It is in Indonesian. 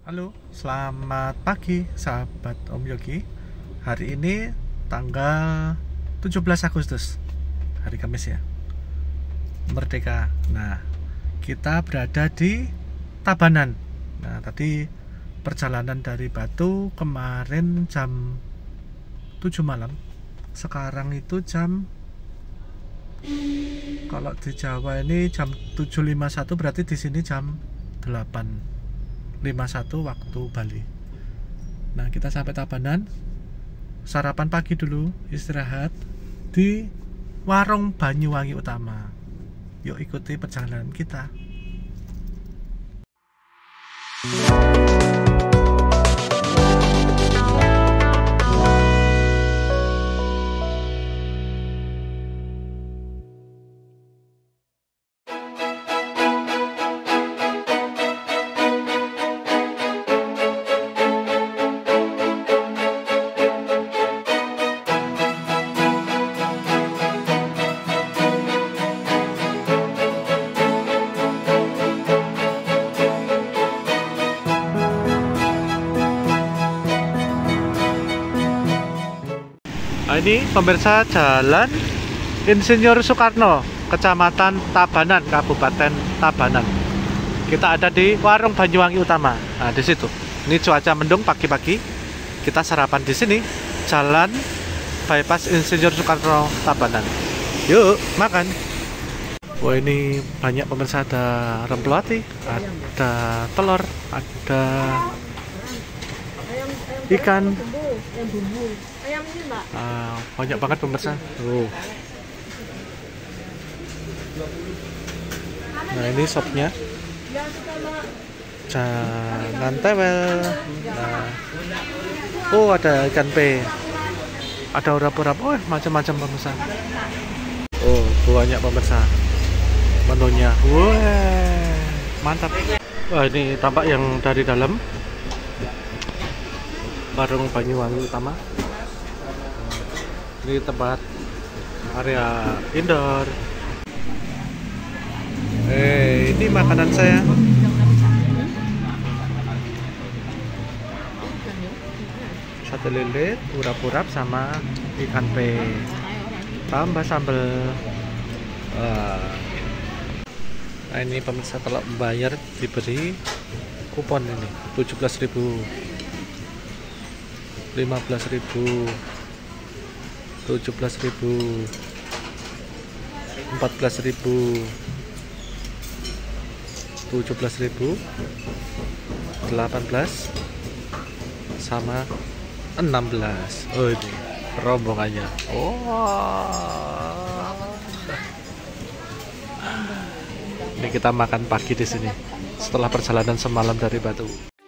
Halo, selamat pagi sahabat Om Yogi. Hari ini tanggal 17 Agustus, hari Kamis ya, Merdeka. Nah, kita berada di Tabanan. Nah, tadi perjalanan dari Batu kemarin jam 7 malam. Sekarang itu kalau di Jawa ini jam 7.51, berarti di sini jam 8.51 waktu Bali. Nah, kita sampai Tabanan, sarapan pagi dulu, istirahat di warung Banyuwangi Utama. Yuk ikuti perjalanan kita. Nah, ini pemirsa jalan Insinyur Soekarno, Kecamatan Tabanan, Kabupaten Tabanan. Kita ada di warung Banyuwangi Utama. Nah, di situ. Ini cuaca mendung pagi-pagi. Kita sarapan di sini. Jalan bypass Insinyur Soekarno Tabanan. Yuk, makan. Wah, ini banyak pemirsa, ada remploati, ada telur, ada ikan. Banyak banget pemirsa. Nah, ini sopnya. Jangan tewel. Nah. Oh, ada ikan pe. Ada urap-urap. Oh, macam-macam pemirsa. Oh, banyak pemirsa. Menunya. Wah, mantap. Wah, ini tampak yang dari dalam warung Banyuwangi Utama. Ini tempat area indoor. Ini makanan saya. Sate lilit, urap-urap sama ikan pe. Tambah sambal. Nah, ini pemirsa kalau membayar diberi kupon ini 17.000, 15.000, 17.000, 14.000, 17.000, 18, sama 16. Oh, ini rombongannya. Ini kita makan pagi di sini setelah perjalanan semalam dari Batu.